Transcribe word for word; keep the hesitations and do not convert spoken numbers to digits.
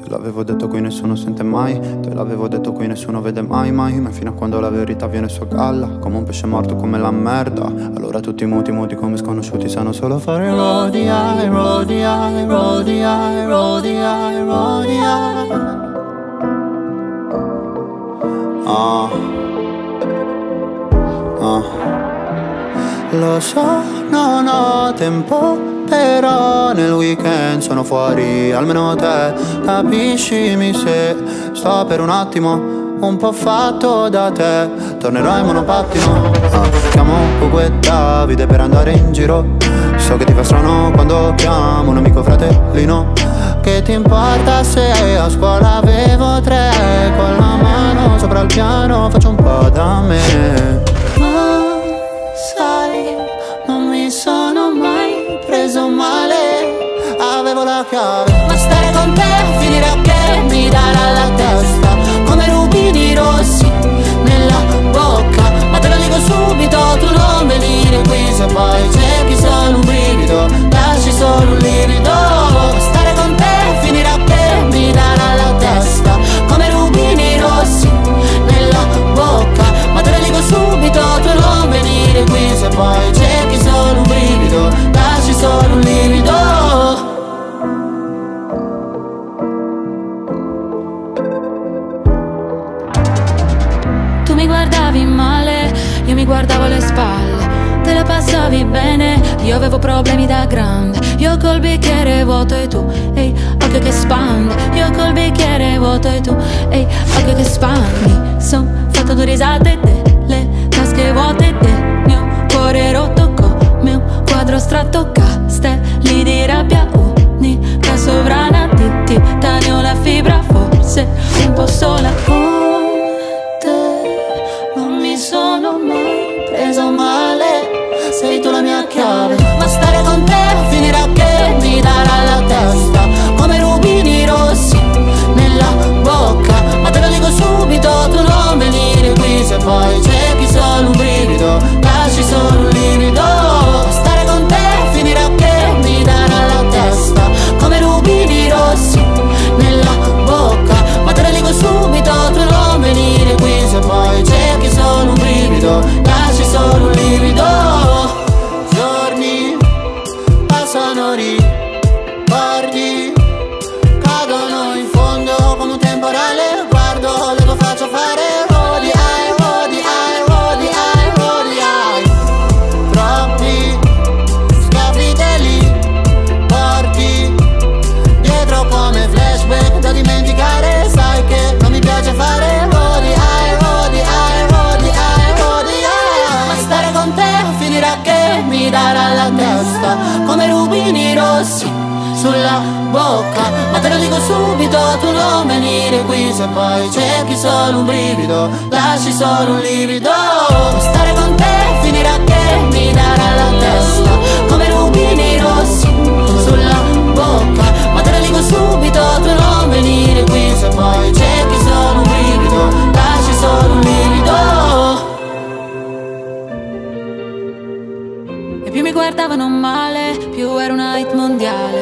l'avevo detto qui nessuno sente mai, te l'avevo detto qui nessuno vede mai mai, ma fino a quando la verità viene su a galla, come un pesce morto come la merda. Allora tutti muti muti come sconosciuti sanno solo fare rodi ai, rodi ai, rodi ai, rodi ai, rodi ai. Ah, ah. Lo so, non ho tempo, però nel weekend sono fuori, almeno te capiscimi se sto per un attimo un po' fatto da te. Tornerò in monopattino, ah, chiamo Ugo e Davide per andare in giro. So che ti fa strano quando chiamo un amico fratellino. Che ti importa se a scuola avevo tre, con la mano sopra il piano faccio un po' da me. Ma sai, non mi sono mai preso male, avevo la chiave. Ma stare con te finirà che mi darà la testa come rubini rossi nella bocca. Ma te lo dico subito, tu non venire qui, se poi cerchi solo un brivido, lasci solo un livido. Stare con te finirà che mi darà la testa come rubini rossi nella bocca. Ma te lo dico subito, tu non venire qui, se poi cerchi solo un brivido, lasci solo un livido. Tu mi guardavi male, io mi guardavo alle spalle. Te la passavi bene, io avevo problemi da grande. Io col bicchiere vuoto e tu, ehi, occhio che spandi. Io col bicchiere vuoto e tu, ehi, occhio che spandi. Son fatto due risate delle tasche vuote del mio cuore rotto come un quadro astratto. Castelli di rabbia, unica sovrana di titanio, la fibra forse un po' sola. Con te non mi sono mai preso male, sei tu la mia chiave. Ma stare con te finirà che mi darà la testa come rubini rossi nella bocca. Ma te lo dico subito, tu non venire qui, se poi cerchi solo un brivido, lasci solo un livido. Stare con te finirà che mi darà la testa come rubini rossi nella bocca. Ma te lo dico subito, tu non venire qui, se poi cerchi solo un brivido, lasci solo un livido. Giorni passano, ricordi cadono in fondo come un temporale. Guardo le tue facce fare rodi ai, rodi ai, rodi ai, rodi ai. Troppi scafi te li porti dietro come flashback da dimenticare. Sai che non mi piace fare rodi ai, rodi ai, rodi ai, rodi ai. Ma stare con te finirà che mi darà la testa come rubini rossi sulla bocca. Ma te lo dico subito, tu non venire qui, se poi cerchi solo un brivido, lasci solo un livido. Stare con te finirà che mi darà la testa come rubini rossi sulla bocca. Ma te lo dico subito, tu non venire qui, se poi cerchi solo un brivido, lasci solo un livido. E più mi guardavano male, più era una hit mondiale.